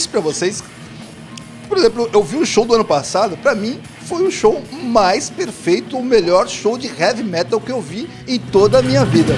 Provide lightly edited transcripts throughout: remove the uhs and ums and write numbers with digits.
disse pra vocês, por exemplo, eu vi o show do ano passado, pra mim foi o show mais perfeito, o melhor show de heavy metal que eu vi em toda a minha vida.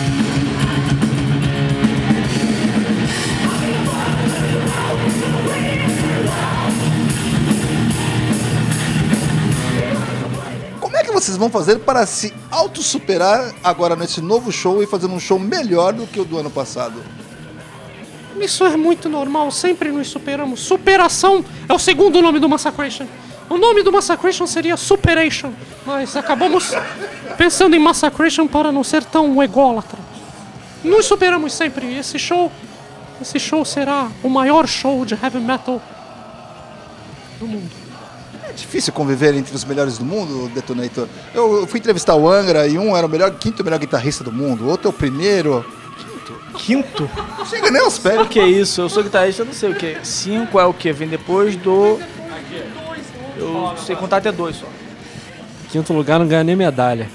Como é que vocês vão fazer para se autossuperar agora nesse novo show e fazer um show melhor do que o do ano passado? Isso é muito normal, sempre nos superamos. Superação é o segundo nome do Massacration. O nome do Massacration seria Superation, mas acabamos pensando em Massacration para não ser tão ególatra. Nos superamos sempre. Esse show será o maior show de heavy metal do mundo. É difícil conviver entre os melhores do mundo, Detonator. Eu fui entrevistar o Angra e um era o quinto melhor guitarrista do mundo, outro é o primeiro. Quinto? Não chega nem aos pés. O que é isso? Eu sou guitarrista, eu não sei o que. 5 é o que? Vem depois do... Eu sei contar até 2 só. Quinto lugar não ganha nem medalha.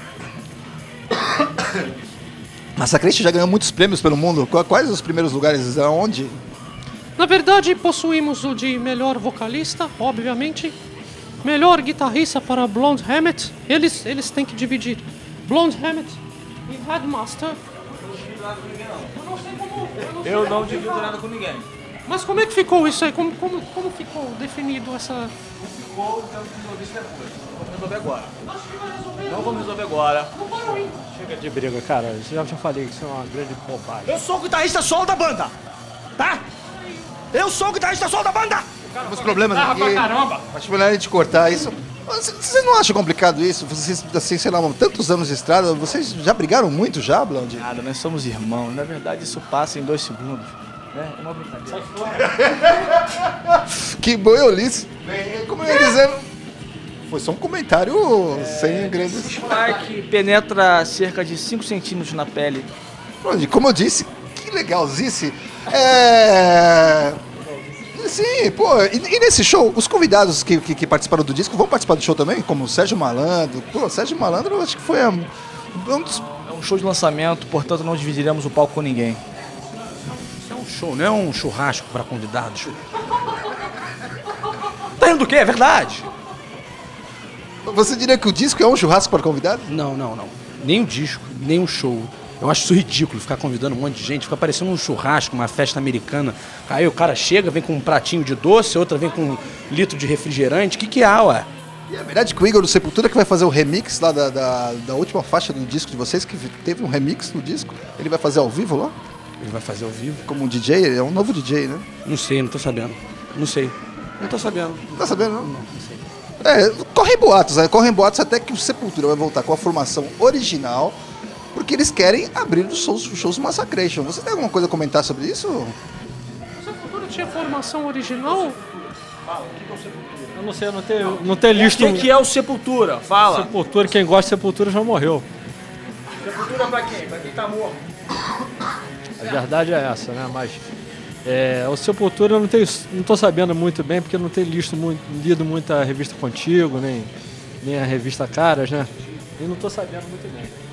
Massacration já ganhou muitos prêmios pelo mundo. Quais os primeiros lugares? Aonde? Na verdade, possuímos o de melhor vocalista, obviamente. Melhor guitarrista para Blonde Hammett. Eles têm que dividir. Blonde Hammett e Headmaster. Eu não divido nada com ninguém. Mas como é que ficou isso aí? Como ficou definido essa... Ficou, temos que resolver isso depois. Vamos resolver agora. Não vamos resolver agora. Chega de briga, cara. Eu já falei que isso é uma grande bobagem. Eu sou o guitarrista solo da banda, tá? Eu sou o guitarrista solo da banda! Temos problemas aqui. Acho melhor a gente cortar isso. Vocês não acham complicado isso? Vocês, assim, sei lá, tantos anos de estrada, vocês já brigaram muito já, Blonde? Nada, nós somos irmãos. Na verdade, isso passa em 2 segundos. É uma brincadeira. Que boiolice. Como eu ia dizendo, foi só um comentário sem grandes... Spike penetra cerca de 5 centímetros na pele. Blonde, como eu disse, que legalzice. Sim, pô, e nesse show, os convidados que participaram do disco vão participar do show também? Como o Sérgio Malandro. Pô, o Sérgio Malandro eu acho que foi um dos... É um show de lançamento, portanto não dividiremos o palco com ninguém. Isso é um show, não é um churrasco para convidados. Tá rindo do quê? É verdade. Você diria que o disco é um churrasco para convidados? Não. Nem o disco, nem o show. Eu acho isso ridículo, ficar convidando um monte de gente, fica parecendo um churrasco, uma festa americana. Aí o cara chega, vem com um pratinho de doce, outra vem com um litro de refrigerante. O que há, ué? E é verdade que o Igor do Sepultura, que vai fazer o remix lá da última faixa do disco de vocês, que teve um remix no disco, ele vai fazer ao vivo lá? Ele vai fazer ao vivo? Como um DJ? Ele é um novo DJ, né? Não sei, não tô sabendo. Não sei. Não tô sabendo. Não tá sabendo, não? Não sei. Correm boatos até que o Sepultura vai voltar com a formação original, porque eles querem abrir os shows Massacration. Você tem alguma coisa a comentar sobre isso? O Sepultura tinha formação original? Eu não sei, não tem lista. O que é o Sepultura? Fala. Sepultura, quem gosta de Sepultura já morreu. Sepultura pra quem? Pra quem tá morto. A verdade é essa, né? Mas o Sepultura eu não tô sabendo muito bem, porque eu não tenho lido muita revista Contigo, nem a revista Caras, né? E não tô sabendo muito bem.